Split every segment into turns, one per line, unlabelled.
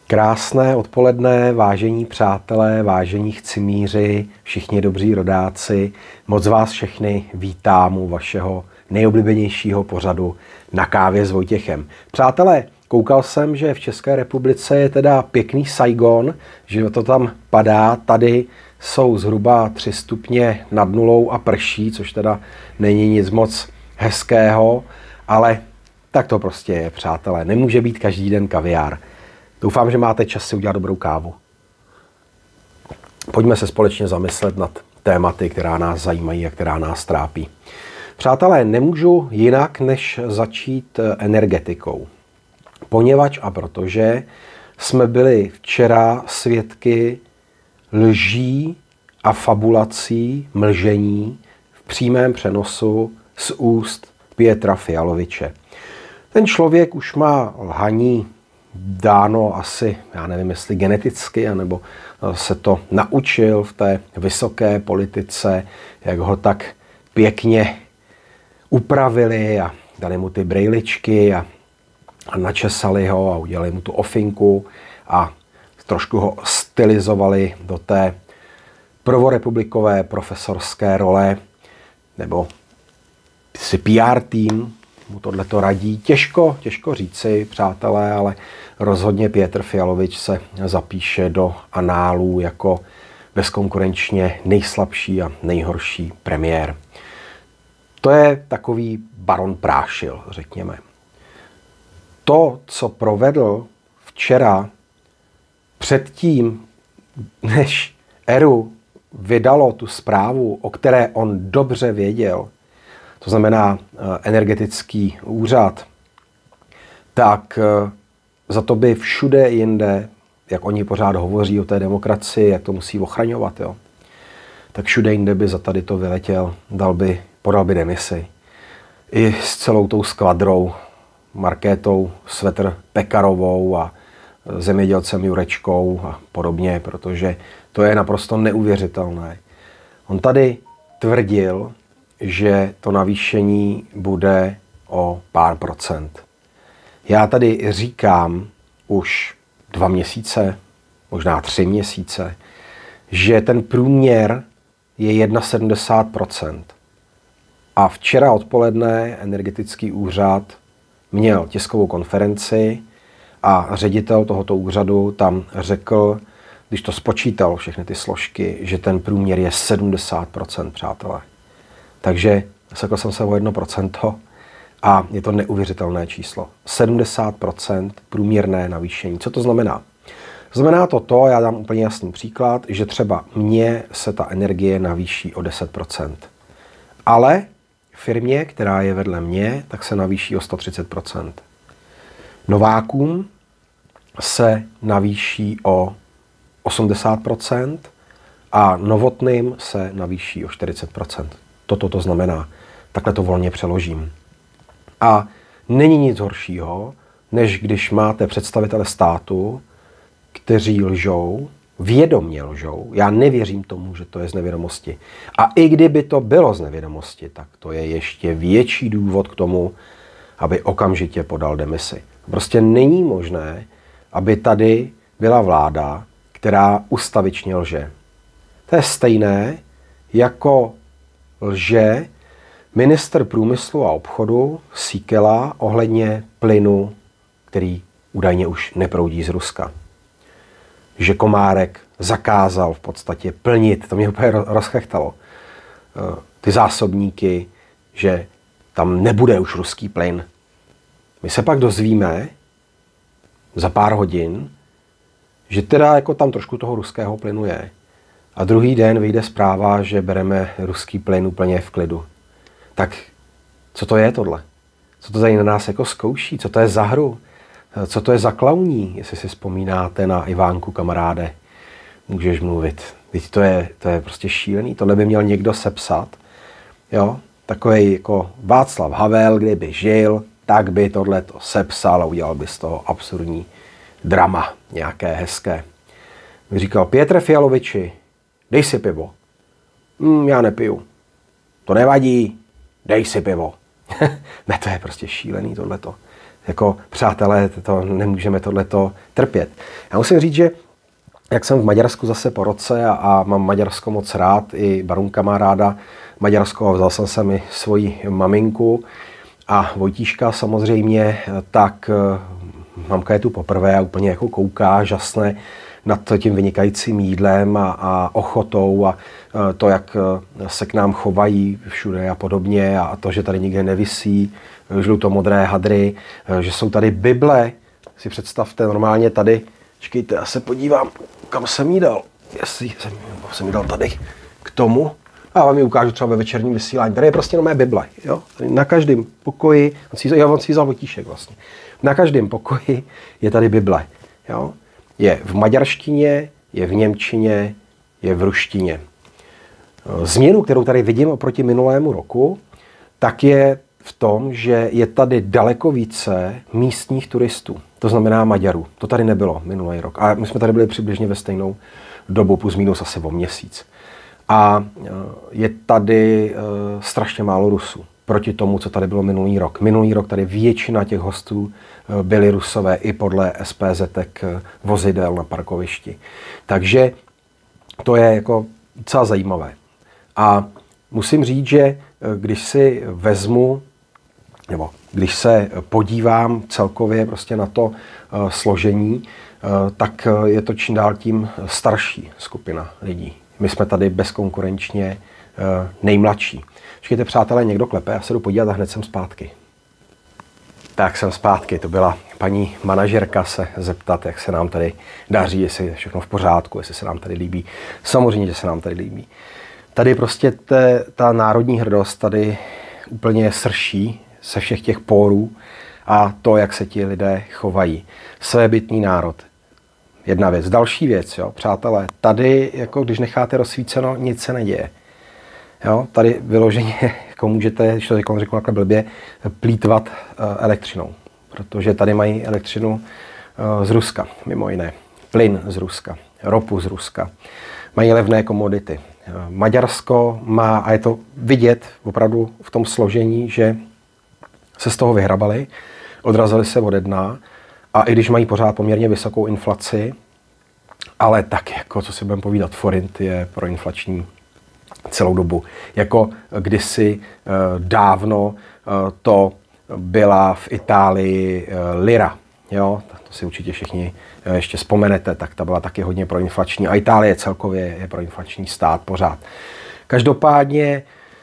Krásné odpoledne, vážení přátelé, vážení chcimíři, všichni dobří rodáci. Moc vás všechny vítám u vašeho nejoblíbenějšího pořadu Na kávě s Vojtěchem. Přátelé, koukal jsem, že v České republice je teda pěkný Saigon, že to tam padá. Tady jsou zhruba 3 stupně nad nulou a prší, což teda není nic moc hezkého, ale tak to prostě je, přátelé. Nemůže být každý den kaviár. Doufám, že máte čas si udělat dobrou kávu. Pojďme se společně zamyslet nad tématy, která nás zajímají a která nás trápí. Přátelé, nemůžu jinak, než začít energetikou. Poněvadž a protože jsme byli včera svědky lží a fabulací, mlžení v přímém přenosu z úst Pietra Fialoviče. Ten člověk už má lhaní dáno asi, já nevím, jestli geneticky, anebo se to naučil v té vysoké politice, jak ho tak pěkně upravili a dali mu ty brejličky a načesali ho a udělali mu tu ofinku a trošku ho stylizovali do té prvorepublikové profesorské role, nebo si PR tým mu tohleto radí. Těžko říci, přátelé, ale rozhodně Pietr Fialovič se zapíše do análů jako bezkonkurenčně nejslabší a nejhorší premiér. To je takový baron Prášil, řekněme. To, co provedl včera předtím, než ERÚ vydalo tu zprávu, o které on dobře věděl, to znamená energetický úřad, tak za to by všude jinde, jak oni pořád hovoří o té demokracii, jak to musí ochraňovat, jo, tak všude jinde by za tady to vyletěl, podal by demisi. I s celou tou skvadrou, Markétou Svetr Pekarovou a zemědělcem Jurečkou a podobně, protože to je naprosto neuvěřitelné. On tady tvrdil, že to navýšení bude o pár procent. Já tady říkám už 2 měsíce, možná 3 měsíce, že ten průměr je 71%. A včera odpoledne energetický úřad měl tiskovou konferenci a ředitel tohoto úřadu tam řekl, když to spočítal všechny ty složky, že ten průměr je 70%, přátelé. Takže sekl jsem se o 1% a je to neuvěřitelné číslo. 70% průměrné navýšení. Co to znamená? Znamená to, já dám úplně jasný příklad, že třeba mně se ta energie navýší o 10%. Ale firmě, která je vedle mě, tak se navýší o 130%. Novákům se navýší o 80% a Novotným se navýší o 40%. Toto to znamená. Takhle to volně přeložím. A není nic horšího, než když máte představitele státu, kteří lžou, vědomě lžou. Já nevěřím tomu, že to je z nevědomosti. A i kdyby to bylo z nevědomosti, tak to je ještě větší důvod k tomu, aby okamžitě podal demisi. Prostě není možné, aby tady byla vláda, která ustavičně lže. To je stejné, jako lže ministr průmyslu a obchodu Síkela ohledně plynu, který údajně už neproudí z Ruska. Že Komárek zakázal v podstatě plnit, to mě úplně rozchechtalo, ty zásobníky, že tam nebude už ruský plyn. My se pak dozvíme za pár hodin, že teda jako tam trošku toho ruského plynu je. A druhý den vyjde zpráva, že bereme ruský plyn úplně v klidu. Tak co to je tohle? Co to tady na nás jako zkouší? Co to je za hru? Co to je za klauní? Jestli si vzpomínáte na Ivánku, kamaráde, můžeš mluvit. Teď to je prostě šílený. Tohle by měl někdo sepsat. Jo? Takovej jako Václav Havel, kdyby žil, tak by tohle to sepsal a udělal by z toho absurdní drama nějaké hezké. By říkal, Pietre Fialoviči, dej si pivo. Já nepiju. To nevadí, dej si pivo. Ne, to je prostě šílený tohleto. Jako přátelé, to nemůžeme tohleto trpět. Já musím říct, že jak jsem v Maďarsku zase po roce a mám Maďarsko moc rád, i Barunka má ráda Maďarsko, vzal jsem se mi svoji maminku a Vojtíška samozřejmě, tak mamka je tu poprvé a úplně jako kouká, žasne nad tím vynikajícím jídlem a ochotou a to, jak se k nám chovají všude a podobně a to, že tady nikde nevisí žlutomodré hadry, že jsou tady Bible. Si představte, normálně tady, čekejte, já se podívám, kam jsem jí dal. Jestli jsem jí dal tady k tomu. A vám ji ukážu třeba ve večerním vysílání. Tady je prostě mé Bible. Jo? Tady na každém pokoji, on si vzal Vojtíšek vlastně. Na každém pokoji je tady Bible. Jo? Je v maďarštině, je v němčině, je v ruštině. Změnu, kterou tady vidím oproti minulému roku, tak je v tom, že je tady daleko více místních turistů. To znamená Maďarů. To tady nebylo minulý rok. A my jsme tady byli přibližně ve stejnou dobu, plus minus asi o měsíc. A je tady strašně málo Rusů proti tomu, co tady bylo minulý rok. Minulý rok tady většina těch hostů byli Rusové i podle SPZ-ek vozidel na parkovišti. Takže to je jako docela zajímavé. A musím říct, že když si vezmu, nebo když se podívám celkově prostě na to složení, tak je to čím dál tím starší skupina lidí. My jsme tady bezkonkurenčně nejmladší. Počkejte, přátelé, někdo klepe, já se jdu podívat a hned jsem zpátky. Tak jsem zpátky, to byla paní manažerka se zeptat, jak se nám tady daří, jestli je všechno v pořádku, jestli se nám tady líbí. Samozřejmě, že se nám tady líbí. Tady prostě ta národní hrdost tady úplně srší se všech těch pórů a to, jak se ti lidé chovají. Svébytný národ. Jedna věc. Další věc, jo, přátelé, tady, jako když necháte rozsvíceno, nic se neděje. Jo, tady vyloženě jako můžete, když to řeknu takhle blbě, plýtvat elektřinou. Protože tady mají elektřinu z Ruska, mimo jiné. Plyn z Ruska, ropu z Ruska. Mají levné komodity. Maďarsko má, a je to vidět opravdu v tom složení, že se z toho vyhrabali, odrazili se ode dna a i když mají pořád poměrně vysokou inflaci, ale tak jako, co si budeme povídat, forint je proinflační celou dobu. Jako kdysi dávno to byla v Itálii lira, jo? To si určitě všichni ještě vzpomenete, tak ta byla taky hodně proinflační a Itálie celkově je proinflační stát pořád. Každopádně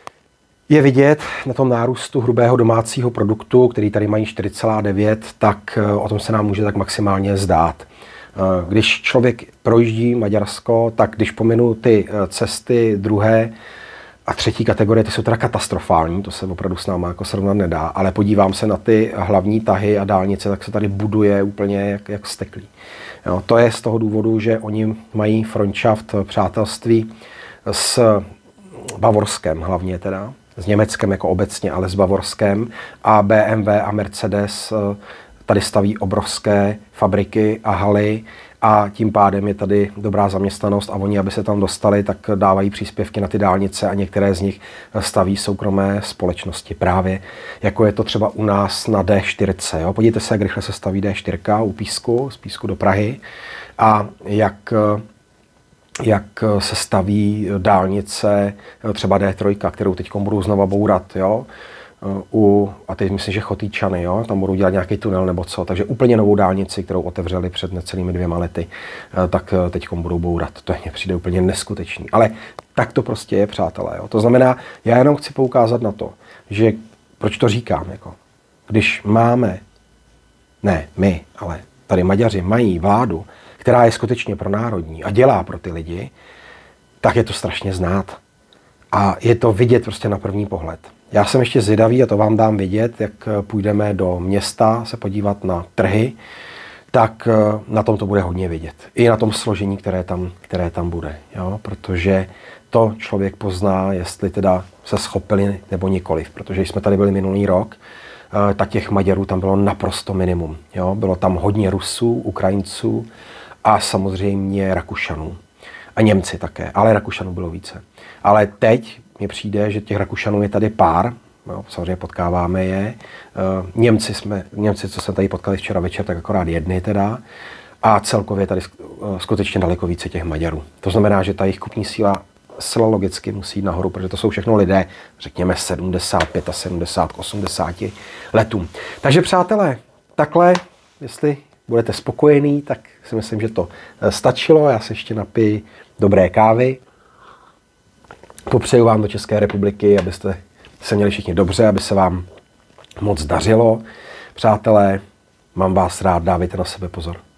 je vidět na tom nárůstu hrubého domácího produktu, který tady mají 4,9, tak o tom se nám může tak maximálně zdát. Když člověk projíždí Maďarsko, tak když pominu ty cesty druhé a třetí kategorie, ty jsou teda katastrofální, to se opravdu s náma jako srovnat nedá, ale podívám se na ty hlavní tahy a dálnice, tak se tady buduje úplně jak steklý. Jo, to je z toho důvodu, že oni mají frontschaft přátelství s Bavorskem hlavně teda, s Německem jako obecně, ale s Bavorskem a BMW a Mercedes tady staví obrovské fabriky a haly a tím pádem je tady dobrá zaměstnanost a oni, aby se tam dostali, tak dávají příspěvky na ty dálnice a některé z nich staví soukromé společnosti právě, jako je to třeba u nás na D4. Jo? Podívejte se, jak rychle se staví D4 u Písku, z Písku do Prahy a jak se staví dálnice, třeba D3, kterou teď budou znova bourat, jo? A teď myslím, že Chotýčany, jo? Tam budou dělat nějaký tunel nebo co, takže úplně novou dálnici, kterou otevřeli před necelými 2 lety, tak teď budou bourat. To mně přijde úplně neskutečný. Ale tak to prostě je, přátelé. Jo? To znamená, já jenom chci poukázat na to, že proč to říkám, jako, když máme, ne my, ale tady Maďaři mají vládu, která je skutečně pronárodní a dělá pro ty lidi, tak je to strašně znát. A je to vidět prostě na první pohled. Já jsem ještě zvědavý a to vám dám vidět, jak půjdeme do města se podívat na trhy, tak na tom to bude hodně vidět. I na tom složení, které tam bude. Jo? Protože to člověk pozná, jestli teda se schopili nebo nikoliv. Protože jsme tady byli minulý rok, tak těch Maďarů tam bylo naprosto minimum. Jo? Bylo tam hodně Rusů, Ukrajinců a samozřejmě Rakušanů. A Němci také, ale Rakušanů bylo více. Ale teď mně přijde, že těch Rakušanů je tady pár, jo, samozřejmě potkáváme je. Němci, co se tady potkali včera večer, tak akorát jedny teda. A celkově tady skutečně daleko více těch Maďarů. To znamená, že ta jejich kupní síla zcela logicky musí jít nahoru, protože to jsou všechno lidé, řekněme 75 a 70 k 80 letům. Takže přátelé, takhle, jestli budete spokojení, tak si myslím, že to stačilo. Já se ještě napiju dobré kávy. Popřeju vám do České republiky, abyste se měli všichni dobře, aby se vám moc dařilo. Přátelé, mám vás rád, dávejte na sebe pozor.